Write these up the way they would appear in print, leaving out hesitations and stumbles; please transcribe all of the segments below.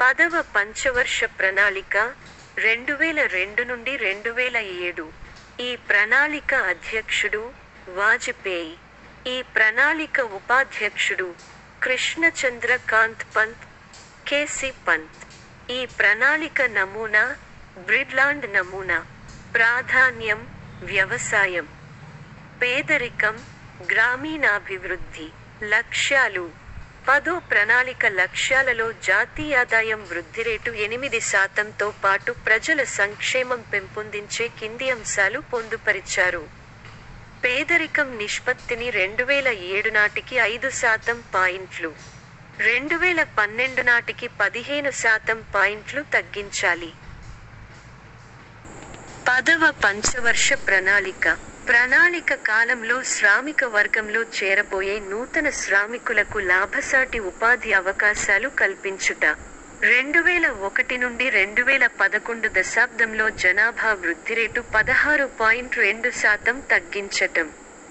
10వ పంచవర్ష ప్రణాళిక 2002 నుండి 2007. ఈ ప్రణాళిక అధ్యక్షుడు వాజపేయి. ఈ ప్రణాళిక ఉపాధ్యక్షుడు కృష్ణచంద్ర కాంత్ పంత్, కేసి పంత్. ఈ ప్రణాళిక నమూనా బ్రిడ్లాండ్ నమూనా. ప్రాధాన్యం వ్యవసాయం, పేదరికం, గ్రామీణాభివృద్ధి. లక్ష్యాలు. 10వ ప్రణాళిక లక్ష్యాలలో జాతీయాదాయం వృద్ధి రేటు 8%తో పాటు ప్రజల సంక్షేమం పెంపొందించే కింది అంశాలు పొందుపరిచారు. పేదరికం నిష్పత్తిని 2007 నాటికి 5% పాయింట్లు, 2012 నాటికి 15% పాయింట్లు తగ్గించాలి. 10వ పంచవర్ష ప్రణాళిక. ప్రణాళిక కాలంలో శ్రామిక వర్గంలో చేరబోయే నూతన శ్రామికులకు లాభసాటి ఉపాధి అవకాశాలు కల్పించుట. 2001 నుండి 2011 దశాబ్దంలో జనాభా వృద్ధి రేటు 16.2% తగ్గించటం.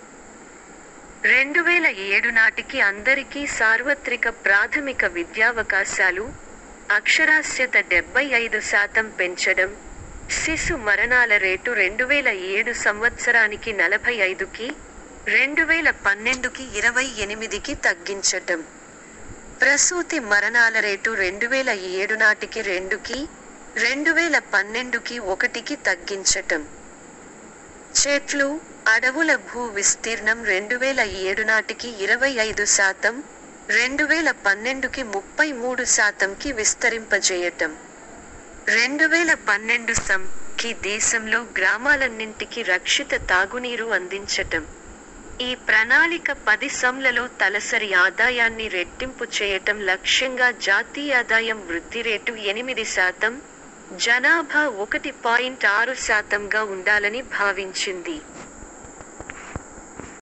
2007 నాటికి అందరికీ సార్వత్రిక ప్రాథమిక విద్యావకాశాలు, అక్షరాస్యత 75% పెంచడం. శిశు మరణాల రేటు 2007 సంవత్సరానికి 45కి, 2012కి 28కి తగ్గించటం. ప్రసూతి మరణాల రేటు 2007 నాటికి 2కి, 2012కి 1కి తగ్గించటం. చెట్లు, అడవుల భూ విస్తీర్ణం 2007 నాటికి 25%, 2012కి 33%కి విస్తరింపజేయటం. 2012 కి దేశంలో గ్రామాలన్నింటికి రక్షిత తాగునీరు అందించటం. ఈ ప్రణాళిక 10 సంవత్సరాలలో తలసరి ఆదాయాన్ని రెట్టింపు చేయటం లక్ష్యంగా జాతీయాదాయం వృద్ధి రేటు 8%, జనాభా 1.6%గా ఉండాలని భావించింది.